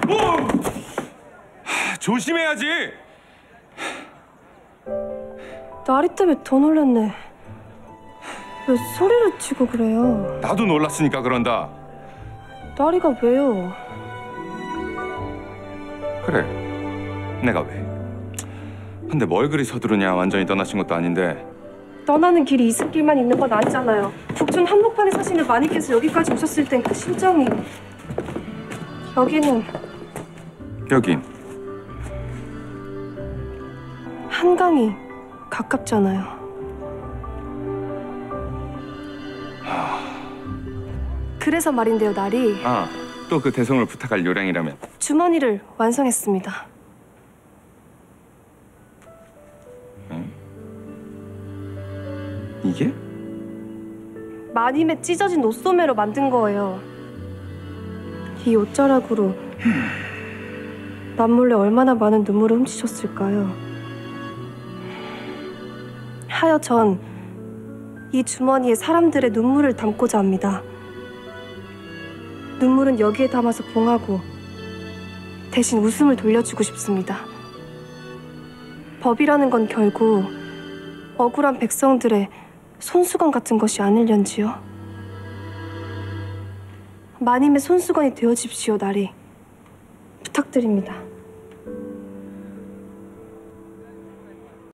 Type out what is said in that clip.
조심해야지. 나리 때문에 더 놀랐네. 왜 소리를 치고 그래요? 나도 놀랐으니까 그런다. 나리가 왜요? 그래, 내가 왜? 근데 뭘 그리 서두르냐. 완전히 떠나신 것도 아닌데. 떠나는 길이 이승길만 있는 건 아니잖아요. 북촌 한복판에 사시는 마니께서 여기까지 오셨을 땐 그 심정이... 여기는 여긴 한강이 가깝잖아요. 그래서 말인데요, 나리. 또 그 대성을 부탁할 요량이라면. 주머니를 완성했습니다. 이게? 마님의 찢어진 옷소매로 만든 거예요. 이 옷자락으로 남몰래 얼마나 많은 눈물을 훔치셨을까요? 하여 전 이 주머니에 사람들의 눈물을 담고자 합니다. 눈물은 여기에 담아서 봉하고 대신 웃음을 돌려주고 싶습니다. 법이라는 건 결국 억울한 백성들의 손수건 같은 것이 아닐련지요? 마님의 손수건이 되어집시오, 나리. 부탁드립니다.